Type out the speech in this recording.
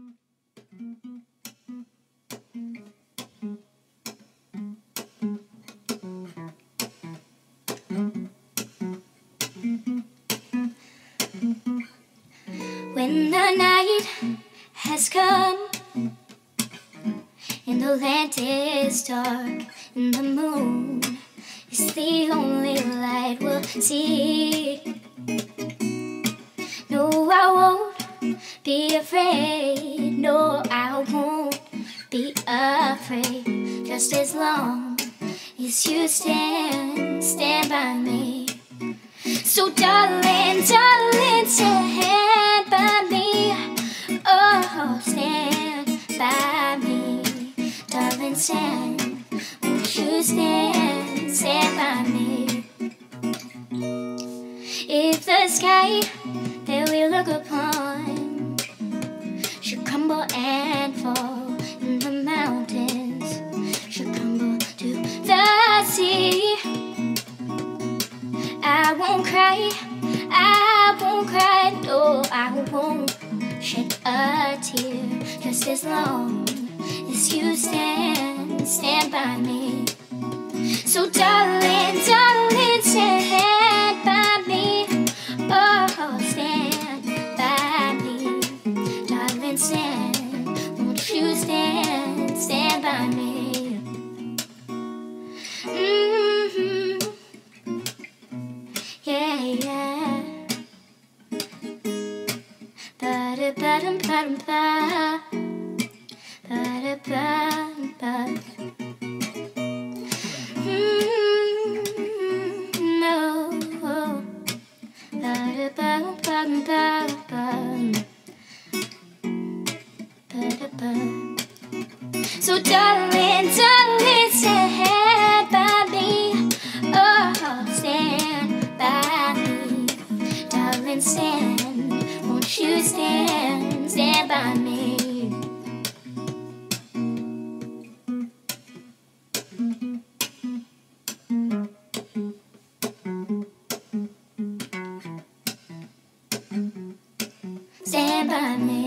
When the night has come and the land is dark and the moon is the only light we'll see, no, I won't be afraid. No, I won't be afraid. Just as long as you stand by me. So darling, darling, stand by me. Oh, stand by me. Darling, stand, won't you stand by me. If the sky that we look upon should crumble and fall, and the mountains should crumble to the sea, I won't cry, no, I won't shed a tear. Just as long as you stand by me. So darling, darling, stand by me. Oh, stand by me. Darling, stand, won't you stand by me. Yeah, yeah. Ba-da-ba-dum-ba-dum-ba. Ba-da-ba-ba. No. Ba-da-ba-ba-ba-ba. Ba-da-ba. So darling, darling, stand by me. Oh, stand by me. Darling, stand, won't you stand by me. Stand by me.